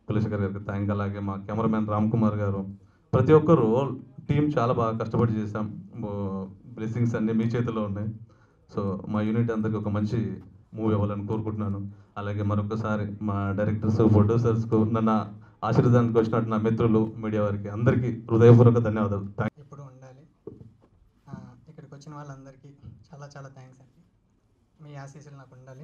కులశేఖర్ గారికి థ్యాంక్, అలాగే మా కెమెరామెన్ రామ్ కుమార్ గారు, ప్రతి ఒక్కరు టీం చాలా బాగా కష్టపడి చేసాం. బ్లెస్సింగ్స్ అన్నీ మీ చేతిలో ఉన్నాయి. సో మా యూనిట్ అందరికి ఒక మంచి మూవీ అవ్వాలని కోరుకుంటున్నాను. అలాగే మరొకసారి మా డైరెక్టర్స్, ప్రొడ్యూసర్స్కు, నన్ను ఆశీర్వాదానికి వచ్చినట్టు నా మిత్రులు, మీడియా వారికి అందరికీ హృదయపూర్వక ధన్యవాదాలు. ఎప్పుడు ఉండాలి. ఇక్కడికి వచ్చిన వాళ్ళందరికీ చాలా చాలా థ్యాంక్స్ అండి. మీ ఆశీస్సులు నాకు ఉండాలి.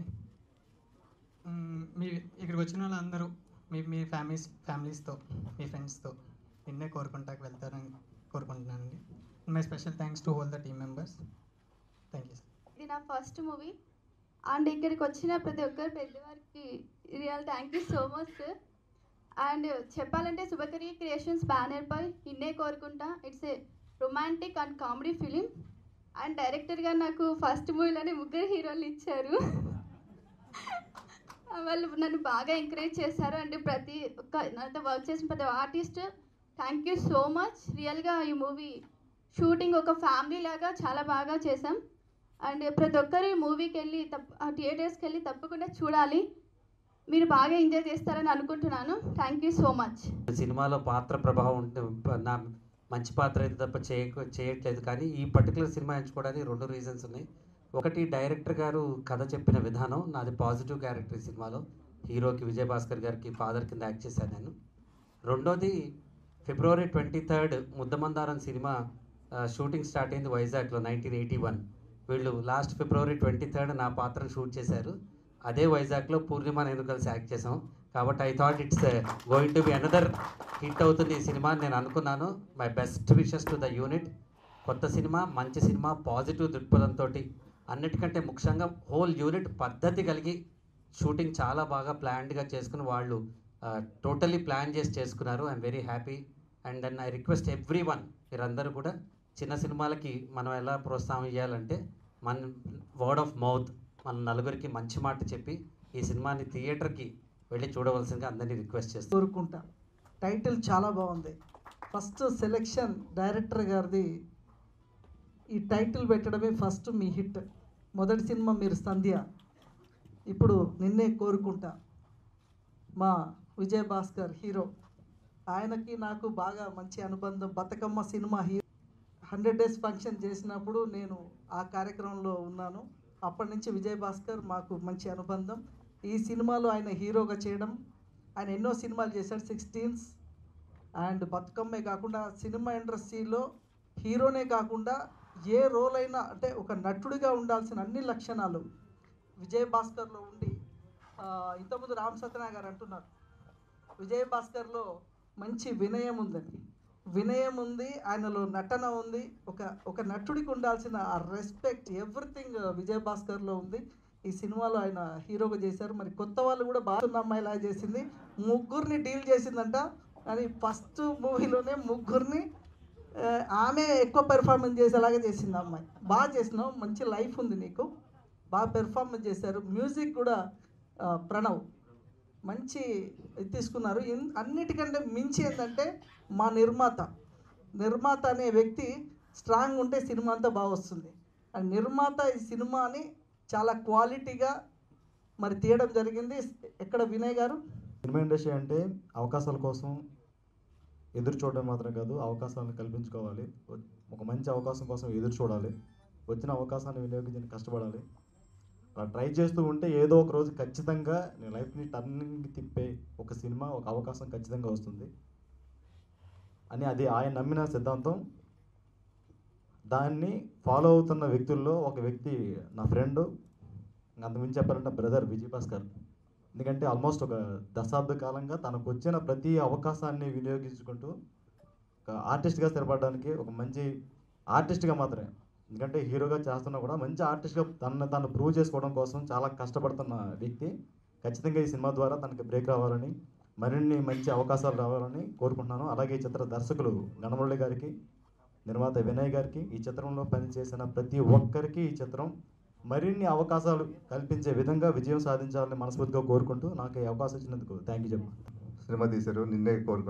మీ ఇక్కడికి వచ్చిన వాళ్ళందరూ మీ ఫ్యామిలీస్తో, మీ ఫ్రెండ్స్తో నిన్నే కోరుకుంటాకి వెళ్తారని కోరుకుంటున్నానండి. My special thanks to all the team members. Thank you sir. ఇది నా ఫస్ట్ మూవీ అండ్ ఇక్కడికి వచ్చిన ప్రతి ఒక్కరు పెద్దవారికి real thank you so much sir. And చెప్పాలంటే శుభకరి క్రియేషన్స్ బ్యానర్పై నిన్నే కోరుకుంటా it's a romantic and comedy film. And డైరెక్టర్గా నాకు ఫస్ట్ మూవీలోనే 3 హీరోలు ఇచ్చారు. వాళ్ళు నన్ను బాగా ఎంకరేజ్ చేశారు. అండ్ ప్రతి ఒక్క నాతో వర్క్ చేసిన ప్రతి artist thank you so much. రియల్గా ఈ మూవీ షూటింగ్ ఒక ఫ్యామిలీ లాగా చాలా బాగా చేసాం. అండ్ ప్రతి ఒక్కరు ఈ మూవీకి వెళ్ళి థియేటర్స్కి వెళ్ళి తప్పకుండా చూడాలి. మీరు బాగా ఎంజాయ్ చేస్తారని అనుకుంటున్నాను. Thank you so much. సినిమాలో పాత్ర ప్రభావం నా మంచి పాత్ర అయితే తప్ప చేయట్లేదు. కానీ ఈ పర్టికులర్ సినిమా ఎంచుకోవడానికి 2 రీజన్స్ ఉన్నాయి. ఒకటి, డైరెక్టర్ గారు కథ చెప్పిన విధానం, నాది పాజిటివ్ క్యారెక్టర్. ఈ సినిమాలో హీరోకి విజయ్ భాస్కర్ గారికి ఫాదర్ కింద యాక్ట్ చేశాను నేను. రెండోది, ఫిబ్రవరి 23 ముద్దమందారం సినిమా షూటింగ్ స్టార్ట్ అయింది వైజాగ్లో 1981. వీళ్ళు లాస్ట్ ఫిబ్రవరి 23 నా పాత్రను షూట్ చేశారు. అదే వైజాగ్లో పూర్ణిమ నేను కలిసి యాక్ట్ చేసాం. కాబట్టి I thought it's going to be another hit అవుతుంది ఈ సినిమా అని నేను అనుకున్నాను. My best wishes to the unit. కొత్త సినిమా, మంచి సినిమా, పాజిటివ్ దృక్పథంతో, అన్నిటికంటే ముఖ్యంగా హోల్ యూనిట్ పద్ధతి కలిగి షూటింగ్ చాలా బాగా ప్లాన్డ్గా చేసుకుని వాళ్ళు టోటల్లీ ప్లాన్ చేసి చేసుకున్నారు. I'm very happy. And then I request everyone, మీరందరూ కూడా చిన్న సినిమాలకి మనం ఎలా ప్రోత్సాహం ఇవ్వాలంటే మన వర్డ్ ఆఫ్ మౌత్, మన నలుగురికి మంచి మాట చెప్పి ఈ సినిమాని థియేటర్కి వెళ్ళి చూడవలసిందిగా అందరినీ రిక్వెస్ట్ చేస్తాను. కోరుకుంటా. టైటిల్ చాలా బాగుంది. ఫస్ట్ సెలెక్షన్ డైరెక్టర్ గారిది. ఈ టైటిల్ పెట్టడమే ఫస్ట్ మీ హిట్. మొదటి సినిమా మీరు సంధ్య, ఇప్పుడు నిన్నే కోరుకుంటా. మా విజయ్ భాస్కర్ హీరో, ఆయనకి నాకు బాగా మంచి అనుబంధం. బతుకమ్మ సినిమా 100 డేస్ ఫంక్షన్ చేసినప్పుడు నేను ఆ కార్యక్రమంలో ఉన్నాను. అప్పటి నుంచి విజయ్ భాస్కర్ మాకు మంచి అనుబంధం. ఈ సినిమాలో ఆయన హీరోగా చేయడం, ఆయన ఎన్నో సినిమాలు చేశాడు, 16 అండ్ బతుకమ్మే కాకుండా సినిమా ఇండస్ట్రీలో హీరోనే కాకుండా ఏ రోల్ అయినా అంటే ఒక నటుడిగా ఉండాల్సిన అన్ని లక్షణాలు విజయ్ భాస్కర్లో ఉండి, ఇంతకుముందు రామ్ సత్యనారాయణ గారు అంటున్నారు విజయ్ భాస్కర్లో మంచి వినయం ఉందని. వినయం ఉంది, ఆయనలో నటన ఉంది. ఒక నటుడికి ఉండాల్సిన ఆ రెస్పెక్ట్, ఎవ్రీథింగ్ విజయ్ భాస్కర్లో ఉంది. ఈ సినిమాలో ఆయన హీరోగా చేశారు. మరి కొత్త వాళ్ళు కూడా బాగున్న అమ్మాయిలా చేసింది. 3 డీల్ చేసిందంట. కానీ ఫస్ట్ మూవీలోనే 3 ఆమె ఎక్కువ పెర్ఫార్మెన్స్ చేసేలాగా చేసింది. అమ్మాయి బాగా చేసినావు, మంచి లైఫ్ ఉంది నీకు, బాగా పెర్ఫార్మెన్స్ చేశారు. మ్యూజిక్ కూడా ప్రణవ్ మంచి తీసుకున్నారు. అన్నిటికంటే మించి ఏంటంటే మా నిర్మాత అనే వ్యక్తి స్ట్రాంగ్ ఉంటే సినిమా అంతా బాగా వస్తుంది. అండ్ నిర్మాత ఈ సినిమాని చాలా క్వాలిటీగా మరి తీయడం జరిగింది. ఎక్కడ వినయ్ గారు, సినిమా ఇండస్ట్రీ అంటే అవకాశాల కోసం ఎదురు చూడడం మాత్రం కాదు, అవకాశాలను కల్పించుకోవాలి. ఒక మంచి అవకాశం కోసం ఎదురు చూడాలి, వచ్చిన అవకాశాన్ని వినియోగించడానికి కష్టపడాలి. అలా ట్రై చేస్తూ ఉంటే ఏదో ఒక రోజు ఖచ్చితంగా నీ లైఫ్ని టర్నింగ్ తిప్పే ఒక సినిమా, ఒక అవకాశం ఖచ్చితంగా వస్తుంది అని అది ఆయన నమ్మిన సిద్ధాంతం. దాన్ని ఫాలో అవుతున్న వ్యక్తుల్లో ఒక వ్యక్తి నా ఫ్రెండ్, అంతకుమించి చెప్పాలంటే బ్రదర్ విజయ్ భాస్కర్. ఎందుకంటే ఆల్మోస్ట్ ఒక దశాబ్ద కాలంగా తనకు వచ్చిన ప్రతి అవకాశాన్ని వినియోగించుకుంటూ ఒక ఆర్టిస్ట్గా స్థిరపడడానికి, ఒక మంచి ఆర్టిస్ట్గా మాత్రమే, ఎందుకంటే హీరోగా చేస్తున్నా కూడా మంచి ఆర్టిస్ట్గా తను ప్రూవ్ చేసుకోవడం కోసం చాలా కష్టపడుతున్న వ్యక్తి. ఖచ్చితంగా ఈ సినిమా ద్వారా తనకి బ్రేక్ రావాలని, మరిన్ని మంచి అవకాశాలు రావాలని కోరుకుంటున్నాను. అలాగే ఈ చిత్ర దర్శకులు గణమురళి గారికి, నిర్మాత వినయ్ గారికి, ఈ చిత్రంలో పనిచేసిన ప్రతి ఒక్కరికి ఈ చిత్రం మరిన్ని అవకాశాలు కల్పించే విధంగా విజయం సాధించాలని మనస్ఫూర్తిగా కోరుకుంటూ నాకు ఈ అవకాశం ఇచ్చినందుకు థ్యాంక్ యూ చెప్పు. సినిమా తీశారు నిన్నే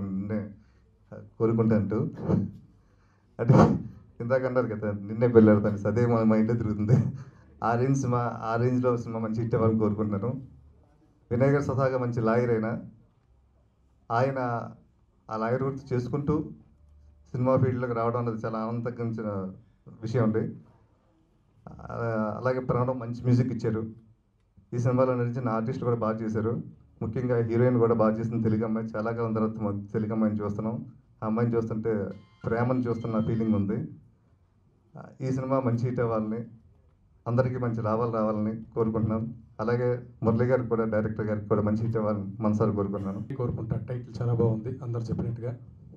కోరుకుంటా అంటూ, అంటే ఇందాక అన్నారు కదా నిన్నే పెళ్ళాడుతాను, అదే మా మైండ్లో తిరుగుతుంది. ఆ రేంజ్లో సినిమా మంచి హిట్ అవ్వాలని కోరుకుంటున్నాను. వినయ్ గారు స్వతహాగా మంచి లాయర్ అయినా ఆయన ఆ లాయర్ వృత్తి చేసుకుంటూ సినిమా ఫీల్డ్లోకి రావడం అనేది చాలా ఆనందకరించిన విషయం అండి. అలాగే ప్రాణం మంచి మ్యూజిక్ ఇచ్చారు. ఈ సినిమాలో నడిచిన ఆర్టిస్ట్ కూడా బాగా చేశారు. ముఖ్యంగా హీరోయిన్ కూడా బాగా చేసిన తెలుగు అమ్మాయి. చాలా కాలం తర్వాత తెలుగు అమ్మాయిని చూస్తున్నాం. ఆ అమ్మాయిని చూస్తుంటే ప్రేమను చూస్తున్న ఫీలింగ్ ఉంది. ఈ సినిమా మంచి హిట్ అవ్వాలని, అందరికీ మంచి లాభాలు రావాలని కోరుకుంటున్నాం. అలాగే మురళి గారికి కూడా, డైరెక్టర్ గారికి కూడా మంచి హిట్ అవ్వాలని మనసారి కోరుకుంటున్నాను. కోరుకుంటా. టైటిల్ చాలా బాగుంది అందరు చెప్పినట్టుగా.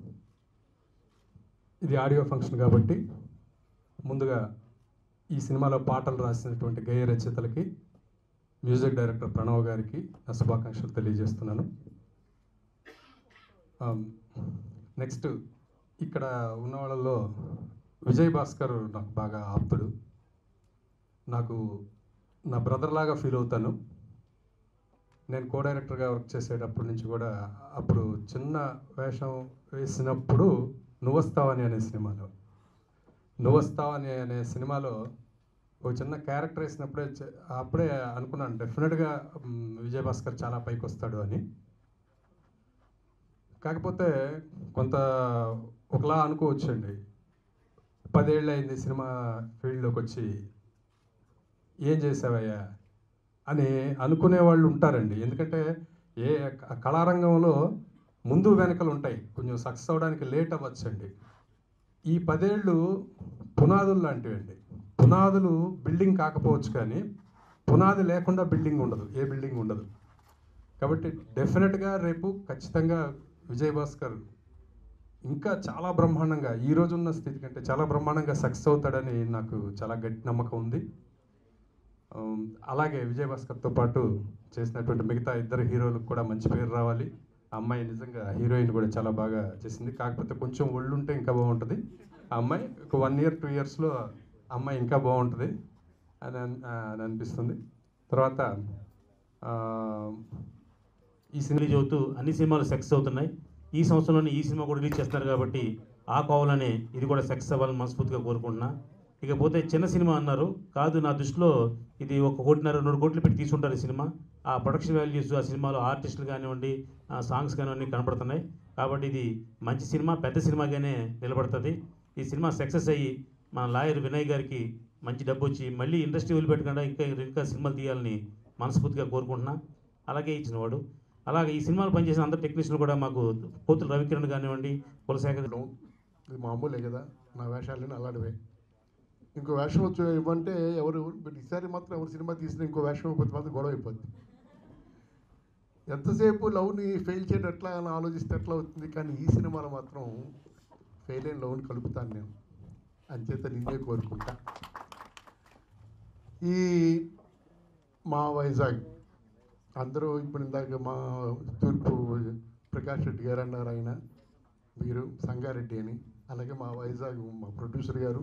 ఇది ఆడియో ఫంక్షన్ కాబట్టి ముందుగా ఈ సినిమాలో పాటలు రాసినటువంటి గేయ రచయితలకి, మ్యూజిక్ డైరెక్టర్ ప్రణవ్ గారికి నా శుభాకాంక్షలు తెలియజేస్తున్నాను. నెక్స్ట్ ఇక్కడ ఉన్న వాళ్ళలో విజయ్ భాస్కర్ నాకు బాగా ఆప్తుడు. నాకు నా బ్రదర్ లాగా ఫీల్ అవుతాను. నేను కో డైరెక్టర్గా వర్క్ చేసేటప్పటి నుంచి కూడా, అప్పుడు చిన్న వేషం వేసినప్పుడు నువ్వొస్తావని అనే సినిమాలో ఒక చిన్న క్యారెక్టర్ వేసినప్పుడే అప్పుడే అనుకున్నాను డెఫినెట్గా విజయ్ భాస్కర్ చాలా పైకి వస్తాడు అని. కాకపోతే కొంత ఒకలా అనుకోవచ్చండి. 10 ఏళ్ళు అయింది సినిమా ఫీల్డ్లోకి వచ్చి, ఏం చేసావయ్యా అని అనుకునే వాళ్ళు ఉంటారండి. ఎందుకంటే ఏ కళారంగంలో ముందు వెనకలు ఉంటాయి. కొంచెం సక్సెస్ అవ్వడానికి లేట్ అవ్వచ్చండి. ఈ 10 ఏళ్ళు పునాదులు లాంటివండి. పునాదులు బిల్డింగ్ కాకపోవచ్చు, కానీ పునాది లేకుండా బిల్డింగ్ ఉండదు, ఏ బిల్డింగ్ ఉండదు. కాబట్టి డెఫినెట్గా రేపు ఖచ్చితంగా విజయ్ భాస్కర్ ఇంకా చాలా బ్రహ్మాండంగా, ఈ రోజున్న స్థితి కంటే చాలా బ్రహ్మాండంగా సక్సెస్ అవుతాడని నాకు చాలా గట్టి నమ్మకం ఉంది. అలాగే విజయ్ భాస్కర్తో పాటు చేసినటువంటి మిగతా 2 హీరోలకు కూడా మంచి పేరు రావాలి. ఆ అమ్మాయి నిజంగా హీరోయిన్ కూడా చాలా బాగా చేసింది. కాకపోతే కొంచెం ఒళ్ళుంటే ఇంకా బాగుంటుంది. ఆ అమ్మాయి ఒక 1 year 2 yearsలో అమ్మాయి ఇంకా బాగుంటుంది అని అనిపిస్తుంది. తర్వాత ఈ సినిమా చదువుతూ అన్ని సినిమాలు సక్సెస్ అవుతున్నాయి. ఈ సంవత్సరంలోనే ఈ సినిమా కూడా రిలీజ్ చేస్తున్నారు కాబట్టి ఆ కోవలనే ఇది కూడా సక్సెస్ అవ్వాలని మనస్ఫూర్తిగా కోరుకుంటున్నా. ఇకపోతే చిన్న సినిమా అన్నారు, కాదు నా దృష్టిలో ఇది 1.5 కోటి 2 కోట్లు పెట్టి తీసుకుంటారు ఈ సినిమా. ఆ ప్రొడక్షన్ వాల్యూస్ ఆ సినిమాలో ఆర్టిస్టులు కానివ్వండి, సాంగ్స్ కానివ్వండి కనపడుతున్నాయి. కాబట్టి ఇది మంచి సినిమా, పెద్ద సినిమాగానే నిలబడుతుంది. ఈ సినిమా సక్సెస్ అయ్యి మన లాయర్ వినయ్ గారికి మంచి డబ్బు వచ్చి మళ్ళీ ఇండస్ట్రీ వదిలిపెట్టకుండా ఇంకా సినిమాలు తీయాలని మనస్ఫూర్తిగా కోరుకుంటున్నా. అలాగే ఇచ్చినవాడు. అలాగే ఈ సినిమాలు పనిచేసిన అందరు టెక్నీషియన్లు కూడా మాకు కోతులు రవికిరణ్ కానివ్వండి, కులశేఖర్. ఇది మామూలే కదా, నా వేషాలని అలాంటివే. ఇంకో వేషం వచ్చి ఇవ్వంటే ఎవరు, బట్ ఈసారి మాత్రం ఎవరు సినిమా తీసిన ఇంకో వేషం ఇవ్వకపోతే మాత్రం గొడవ అయిపోద్ది. ఎంతసేపు లవ్ని ఫెయిల్ చేయడం ఎట్లా అని ఆలోచిస్తే ఎట్లా అవుతుంది, కానీ ఈ సినిమాలో మాత్రం ఫెయిల్ అయిన లవ్ని కలుపుతాను నేను. అంచేత నిన్నే కోరుకుంటా. ఈ మా వైజాగ్ అందరూ ఇప్పుడు ఇందాక మా తూర్పు ప్రకాష్ రెడ్డి గారు అన్నారు, ఆయన వీరు సంగారెడ్డి అని. అలాగే మా వైజాగ్ మా ప్రొడ్యూసర్ గారు.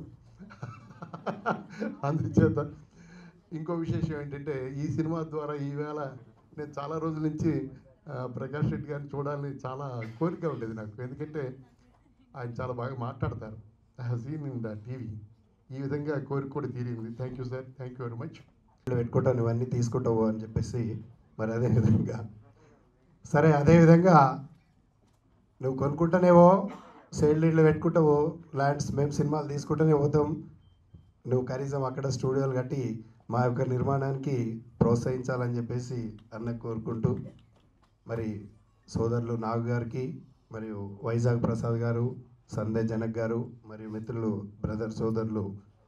అందుచేత ఇంకో విశేషం ఏంటంటే, ఈ సినిమా ద్వారా ఈవేళ నేను చాలా రోజుల నుంచి ప్రకాష్ రెడ్డి గారిని చూడాలని చాలా కోరిక ఉండేది నాకు. ఎందుకంటే ఆయన చాలా బాగా మాట్లాడతారు. I have seen in the TV. ఈ విధంగా కోరిక కూడా తీరింది. Thank you sir, thank you very much. పెట్టుకుంటాను ఇవన్నీ తీసుకుంటావు అని చెప్పేసి, మరి అదేవిధంగా సరే, అదేవిధంగా నువ్వు కొనుక్కుంటానేవో, సేల్ డీడ్లు పెట్టుకుంటావు, ల్యాండ్స్ మేము సినిమాలు తీసుకుంటూనే పోతాం. నువ్వు కనీసం అక్కడ స్టూడియోలు కట్టి మా యొక్క నిర్మాణానికి ప్రోత్సహించాలని చెప్పేసి అన్నకు కోరుకుంటూ, మరి సోదరులు నాగు గారికి, మరియు వైజాగ్ ప్రసాద్ గారు, సందేశ్ జనక్ గారు, మరియు మిత్రులు బ్రదర్ సోదరులు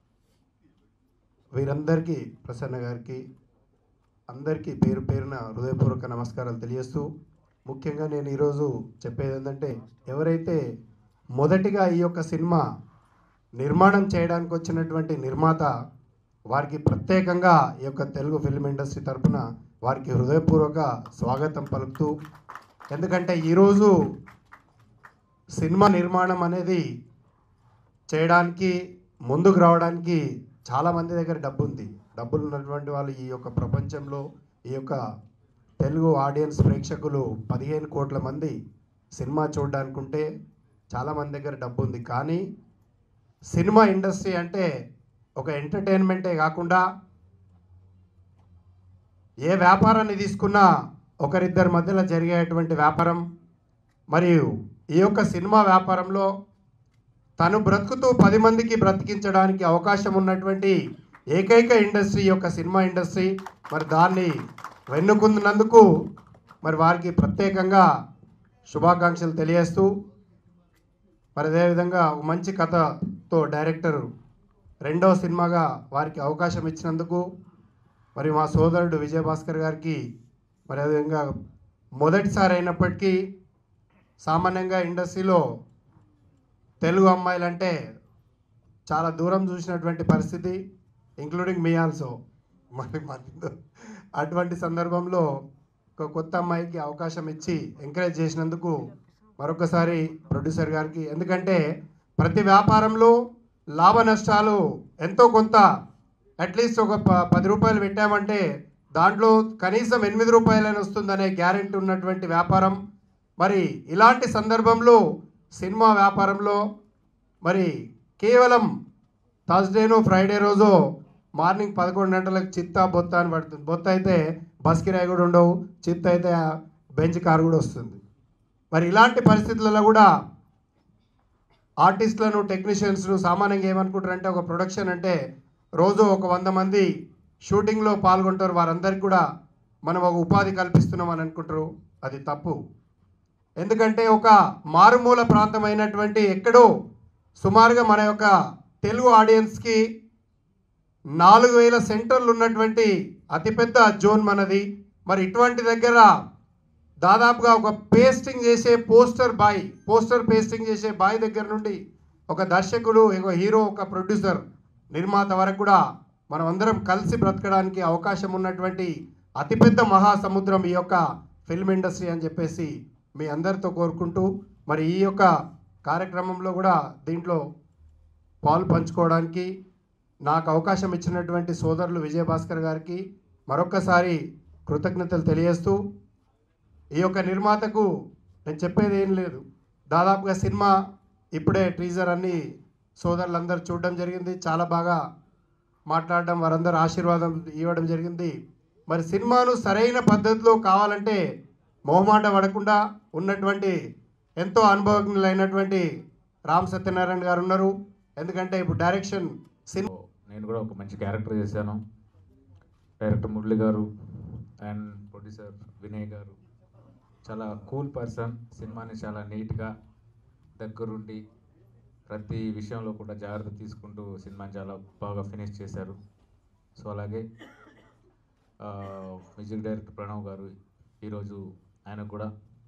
వీరందరికీ, ప్రసన్న గారికి, అందరికీ పేరు పేరున హృదయపూర్వక నమస్కారాలు తెలియజేస్తూ, ముఖ్యంగా నేను ఈరోజు చెప్పేది ఏంటంటే, ఎవరైతే మొదటిగా ఈ యొక్క సినిమా నిర్మాణం చేయడానికి వచ్చినటువంటి నిర్మాత, వారికి ప్రత్యేకంగా ఈ యొక్క తెలుగు ఫిల్మ్ ఇండస్ట్రీ తరఫున వారికి హృదయపూర్వక స్వాగతం పలుకుతూ, ఎందుకంటే ఈరోజు సినిమా నిర్మాణం అనేది చేయడానికి, ముందుకు రావడానికి చాలామంది దగ్గర డబ్బు ఉంది. డబ్బులు ఉన్నటువంటి వాళ్ళు ఈ యొక్క ప్రపంచంలో, ఈ యొక్క తెలుగు ఆడియన్స్ ప్రేక్షకులు 15 కోట్ల మంది సినిమా చూడడానికి ఉంటే చాలామంది దగ్గర డబ్బు ఉంది. కానీ సినిమా ఇండస్ట్రీ అంటే ఒక ఎంటర్టైన్మెంటే కాకుండా, ఏ వ్యాపారాన్ని తీసుకున్నా ఒకరిద్దరి మధ్యలో జరిగేటువంటి వ్యాపారం. మరియు ఈ యొక్క సినిమా వ్యాపారంలో తను బ్రతుకుతూ 10 మందికి బ్రతికించడానికి అవకాశం ఉన్నటువంటి ఏకైక ఇండస్ట్రీ యొక్క సినిమా ఇండస్ట్రీ. మరి దాన్ని వెన్నుకున్నందుకు మరి వారికి ప్రత్యేకంగా శుభాకాంక్షలు తెలియజేస్తూ, మరి అదేవిధంగా ఒక మంచి కథతో డైరెక్టర్ రెండవ సినిమాగా వారికి అవకాశం ఇచ్చినందుకు మరి మా సోదరుడు విజయ్ భాస్కర్ గారికి, మరి అదేవిధంగా మొదటిసారి అయినప్పటికీ సామాన్యంగా ఇండస్ట్రీలో తెలుగు అమ్మాయిలంటే చాలా దూరం చూసినటువంటి పరిస్థితి, ఇంక్లూడింగ్ మీ ఆల్సో. మరి అటువంటి సందర్భంలో ఒక కొత్త అమ్మాయికి అవకాశం ఇచ్చి ఎంకరేజ్ చేసినందుకు మరొకసారి ప్రొడ్యూసర్ గారికి, ఎందుకంటే ప్రతి వ్యాపారంలో లాభ నష్టాలు ఎంతో కొంత, అట్లీస్ట్ ఒక 10 రూపాయలు పెట్టామంటే దాంట్లో కనీసం 8 రూపాయలైనా వస్తుందనే గ్యారెంటీ ఉన్నటువంటి వ్యాపారం. మరి ఇలాంటి సందర్భంలో సినిమా వ్యాపారంలో మరి కేవలం థర్స్డేనో ఫ్రైడే రోజు మార్నింగ్ 11 గంటలకు చిత్తా బొత్త అని పడుతుంది. బొత్త అయితే బస్ కిరాయి కూడా ఉండవు, చిత్త అయితే బెంచ్ కారు కూడా వస్తుంది. మరి ఇలాంటి పరిస్థితులలో కూడా ఆర్టిస్టులను, టెక్నీషియన్స్ను సామాన్యంగా ఏమనుకుంటారంటే ఒక ప్రొడక్షన్ అంటే రోజు ఒక 100 మంది షూటింగ్లో పాల్గొంటారు, వారందరికీ కూడా మనం ఒక ఉపాధి కల్పిస్తున్నాం అని అనుకుంటారు. అది తప్పు. ఎందుకంటే ఒక మారుమూల ప్రాంతం అయినటువంటి ఎక్కడో సుమారుగా మన యొక్క తెలుగు ఆడియన్స్కి 4000 సెంటర్లు ఉన్నటువంటి అతిపెద్ద జోన్ మనది. మరి ఇటువంటి దగ్గర దాదాపుగా ఒక పేస్టింగ్ చేసే పోస్టర్ పేస్టింగ్ చేసే బాయ్ దగ్గర నుండి ఒక దర్శకుడు, ఒక హీరో, ఒక ప్రొడ్యూసర్, నిర్మాత వరకు కూడా మనం అందరం కలిసి బ్రతకడానికి అవకాశం ఉన్నటువంటి అతిపెద్ద మహాసముద్రం ఈ యొక్క ఫిల్మ్ ఇండస్ట్రీ అని చెప్పేసి మీ అందరితో కోరుకుంటూ, మరి ఈ యొక్క కార్యక్రమంలో కూడా దీంట్లో పాలు పంచుకోవడానికి నాకు అవకాశం ఇచ్చినటువంటి సోదరులు విజయ్ భాస్కర్ గారికి మరొక్కసారి కృతజ్ఞతలు తెలియజేస్తూ, ఈ యొక్క నిర్మాతకు నేను చెప్పేది ఏం లేదు. దాదాపుగా సినిమా ఇప్పుడే టీజర్ అన్ని సోదరులందరూ చూడడం జరిగింది, చాలా బాగా మాట్లాడడం, వారందరూ ఆశీర్వాదం ఇవ్వడం జరిగింది. మరి సినిమాను సరైన పద్ధతిలో కావాలంటే మొహమాట పడకుండా ఉన్నటువంటి ఎంతో అనుభవజ్ఞులైనటువంటి రామ్ సత్యనారాయణ గారు ఉన్నారు. ఎందుకంటే ఇప్పుడు డైరెక్షన్ నేను కూడా ఒక మంచి క్యారెక్టర్ చేశాను. డైరెక్టర్ మురళి గారు అండ్ ప్రొడ్యూసర్ వినయ్ గారు చాలా కూల్ పర్సన్. సినిమాని చాలా నీట్గా దగ్గరుండి ప్రతి విషయంలో కూడా జాగ్రత్త తీసుకుంటూ సినిమాని చాలా బాగా ఫినిష్ చేశారు. సో అలాగే మ్యూజిక్ డైరెక్టర్ ప్రణవ్ గారు, ఈరోజు ఆయన కూడా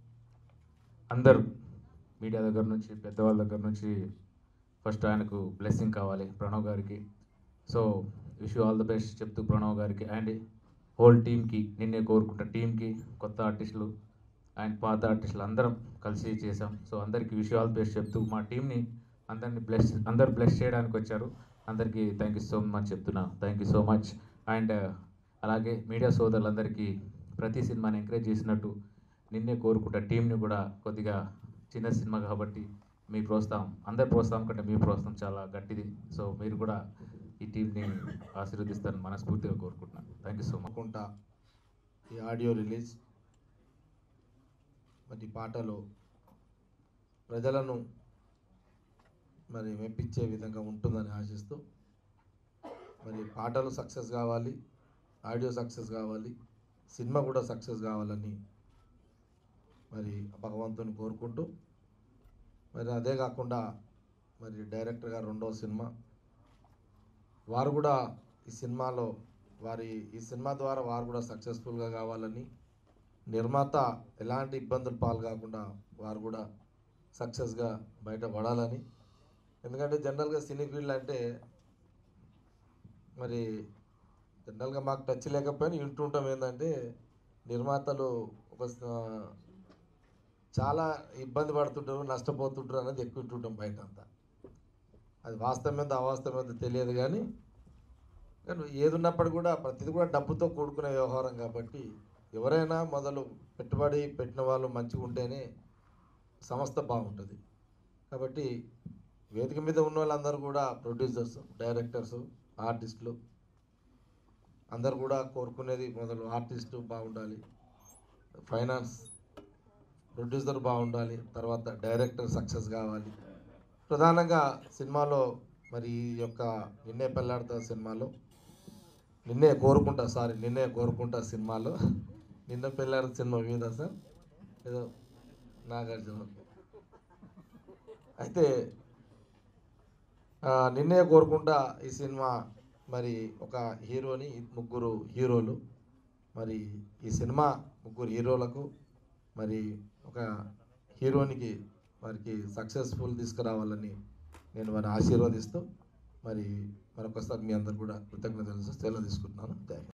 అందరూ మీడియా దగ్గర నుంచి పెద్దవాళ్ళ దగ్గర నుంచి ఫస్ట్ ఆయనకు బ్లెస్సింగ్ కావాలి ప్రణవ్ గారికి. So wish you all the best చెప్తూ ప్రణవ్ గారికి అండ్ హోల్ టీమ్కి, నిన్నే కోరుకుంటా టీంకి, కొత్త ఆర్టిస్టులు అండ్ పాత ఆర్టిస్టులు అందరం కలిసి చేసాం. సో అందరికీ wish you all the best చెప్తూ మా టీంని అందరు బ్లెస్ చేయడానికి వచ్చారు. అందరికీ థ్యాంక్ యూ సో మచ్ చెప్తున్నా. Thank you so much. And అలాగే మీడియా సోదరులందరికీ ప్రతి సినిమాని ఎంకరేజ్ చేసినట్టు నిన్నే కోరుకుంటా టీంని కూడా కొద్దిగా చిన్న సినిమా కాబట్టి మీ ప్రోత్సాహం, అందరి ప్రోత్సాహం కంటే మీ ప్రోత్సాహం చాలా గట్టిది. సో మీరు కూడా ఈ టీంని ఆశీర్వదిస్తారని మనస్ఫూర్తిగా కోరుకుంటున్నాను. Thank you so much. ఈ ఆడియో రిలీజ్ మరి పాటలు ప్రజలను మరి మెప్పించే విధంగా ఉంటుందని ఆశిస్తూ, మరి పాటలు సక్సెస్ కావాలి, ఆడియో సక్సెస్ కావాలి, సినిమా కూడా సక్సెస్ కావాలని మరి భగవంతుని కోరుకుంటూ, మరి అదే కాకుండా మరి డైరెక్టర్ గారు రెండవ సినిమా వారు కూడా ఈ సినిమాలో ఈ సినిమా ద్వారా వారు కూడా సక్సెస్ఫుల్గా కావాలని, నిర్మాత ఎలాంటి ఇబ్బందులు పాలు కాకుండా వారు కూడా సక్సెస్గా బయటపడాలని. ఎందుకంటే జనరల్గా సినీ ఫీల్డ్ అంటే మరి జనరల్గా మాకు టచ్ లేకపోయినా వింటుంటాం ఏంటంటే నిర్మాతలు ఒక చాలా ఇబ్బంది పడుతుంటారు, నష్టపోతుంటారు అనేది ఎక్కువ వింటుంటాం బయట అంతా. అది వాస్తవం మీద అవాస్తవం మీద తెలియదు, కానీ ఏది ఉన్నప్పటికీ కూడా ప్రతిది కూడా డబ్బుతో కూడుకునే వ్యవహారం కాబట్టి ఎవరైనా మొదలు పెట్టుబడి పెట్టిన వాళ్ళు మంచిగా ఉంటేనే సంస్థ బాగుంటుంది. కాబట్టి వేదిక మీద ఉన్న వాళ్ళందరూ కూడా ప్రొడ్యూసర్స్, డైరెక్టర్స్, ఆర్టిస్టులు అందరు కూడా కోరుకునేది మొదలు ఆర్టిస్టు బాగుండాలి, ఫైనాన్స్ ప్రొడ్యూసర్ బాగుండాలి, తర్వాత డైరెక్టర్ సక్సెస్ కావాలి. ప్రధానంగా సినిమాలో మరి ఈ యొక్క నిన్నే పెళ్ళాడతా సినిమాలో నిన్నే కోరుకుంటా సినిమాలో నిన్న పెళ్ళాడతా సినిమా మీద సార్ ఏదో నాగార్జున అయితే నిన్నే కోరుకుంటా ఈ సినిమా మరి ఒక హీరోని ముగ్గురు హీరోలు మరి ఈ సినిమా ముగ్గురు హీరోలకు మరి ఒక హీరోనికి వారికి సక్సెస్ఫుల్ తీసుకురావాలని నేను వారిని ఆశీర్వదిస్తూ మరి మరొకసారి మీ అందరు కూడా కృతజ్ఞతలు సెలవు తీసుకుంటున్నాను. Thank you.